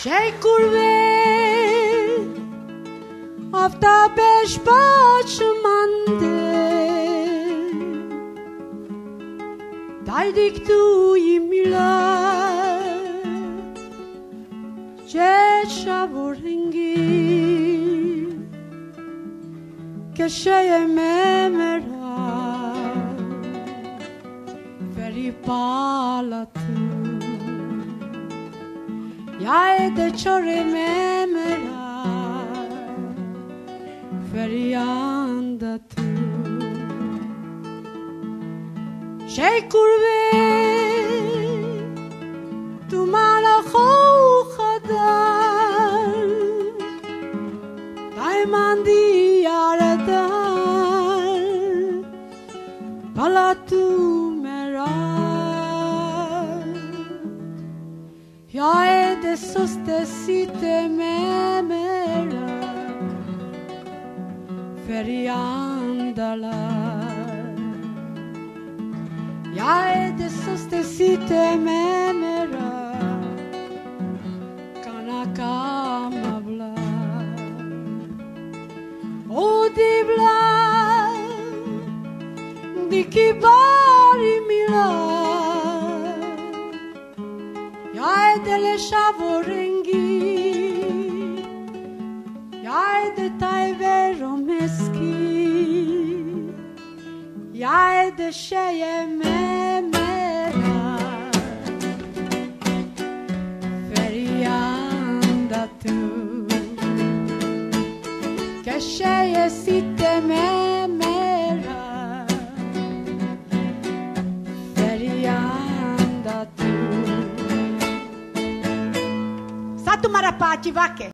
Shej kurve Afta besh mande Dajdi këtu i mila Qeqa vorengi Kesheje me mera Veri palatu Ja e de qore me mera Veri andatu Shej kurve Tu mala khadar Daimandi yaradar Palatu mera Ja e de soste site me mera Veri andalar Ja e de soste site me mera Kana kama vla O di vla Di kibari mila Ja e de lesha vorengi Ja e de tajve romeski Ja e de sheje me mera Veri andatu Ke sheje site me mera Veri andatu Satu marapati vake